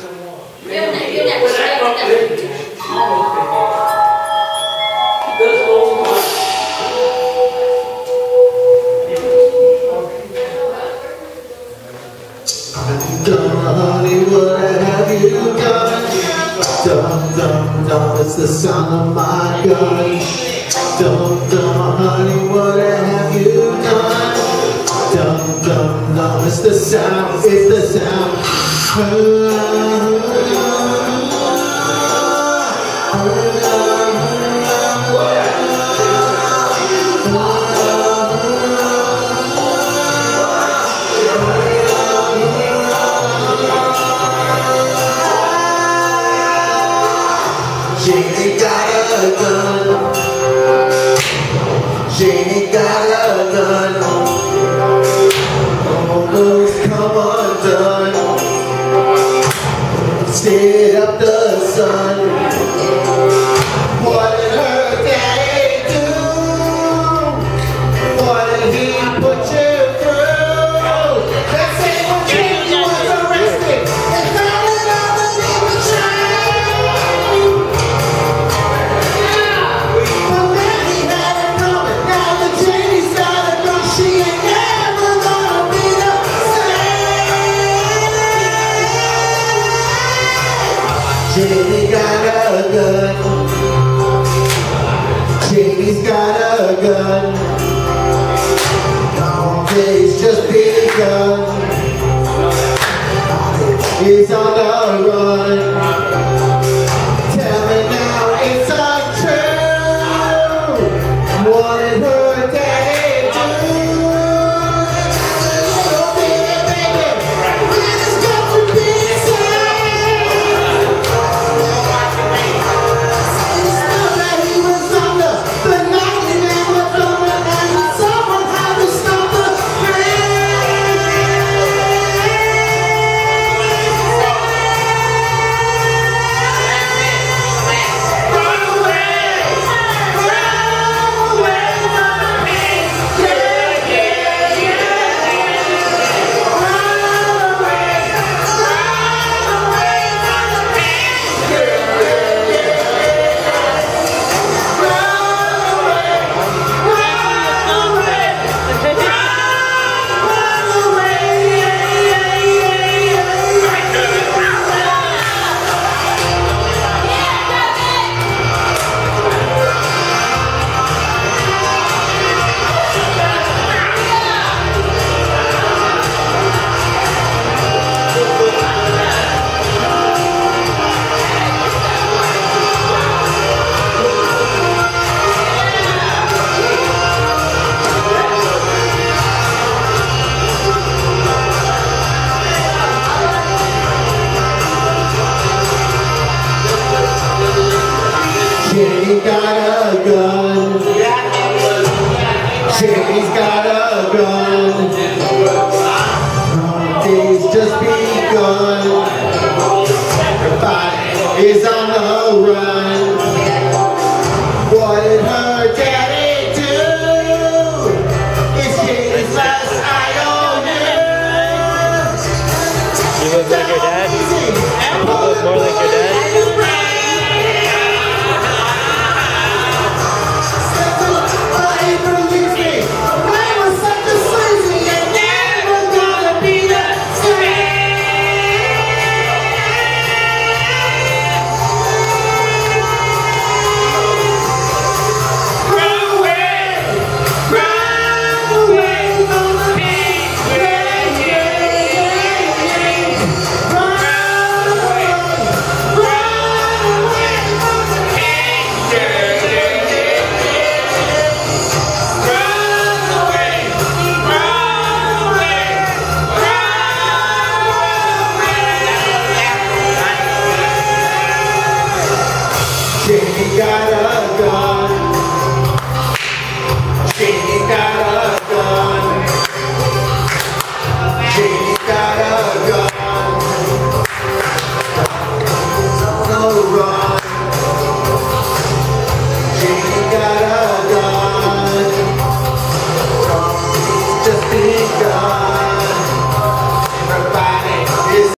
Honey, what have you done? Dum, dum, dum, it's the sound of my gun. Dum, dum, honey, what have you done? Dum, dum, dum, it's the sound, it's the sound. Janie got a gun. Janie got a gun. Almost come undone. Stayed up the sun. What did her daddy do? What did he put you through? They say when Janie was arrested and found it on the demon train. But then he had it coming. Now that Janie's got a gun, she ain't never gonna be the same. Janie got a gun. Janie's got a gun. Our day's just begun. He's on the run. Tell me now it's untrue. What did her daddy do? Oh baby, baby, when it's got to be said. It's not that he was under the night and they were thunder and someone had to stop the Janie got a gun. Janie's got a gun. Our day's just begun.